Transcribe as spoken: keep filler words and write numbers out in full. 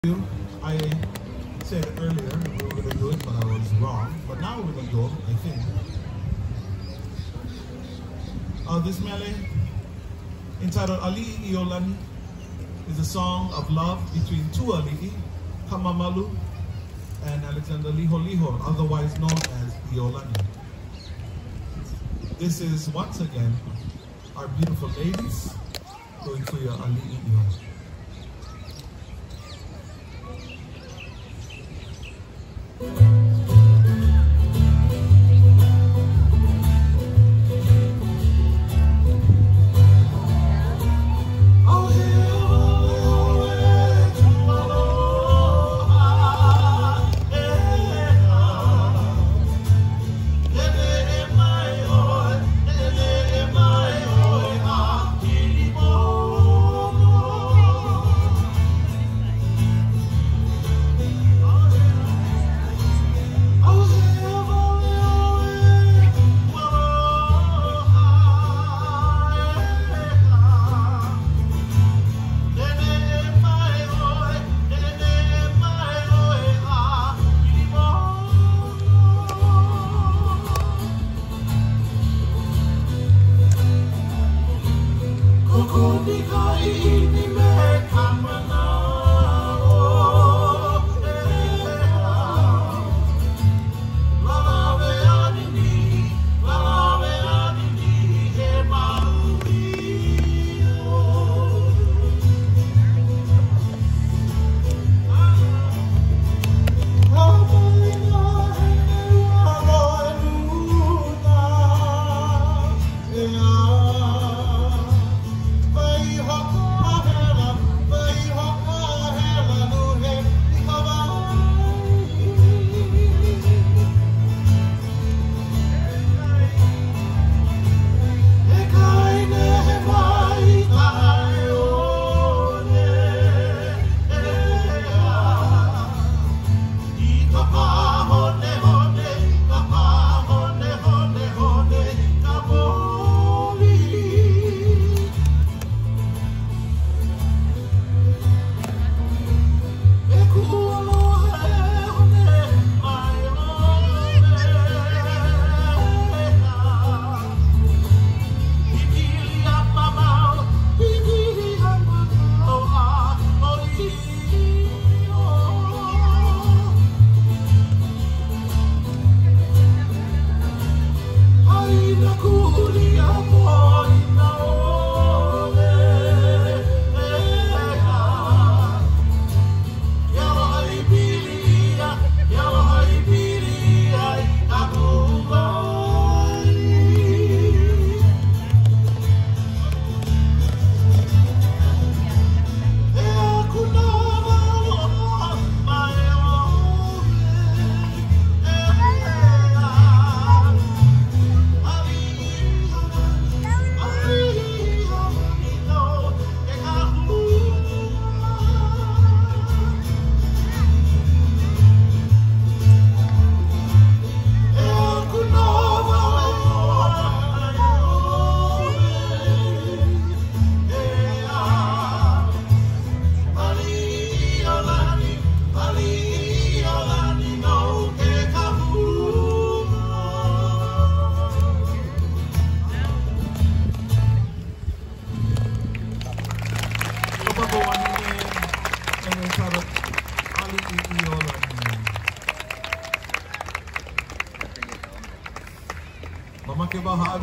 I said earlier we were going to do it, but I was wrong. But now we're going to go, I think. Uh, this mele, entitled Aliʻi, ʻIolani, is a song of love between two aliʻi, Kamamalu and Alexander Liho Liho, otherwise known as ʻIolani. This is, once again, our beautiful ladies going for your Aliʻi ʻIolani. Mama ke baha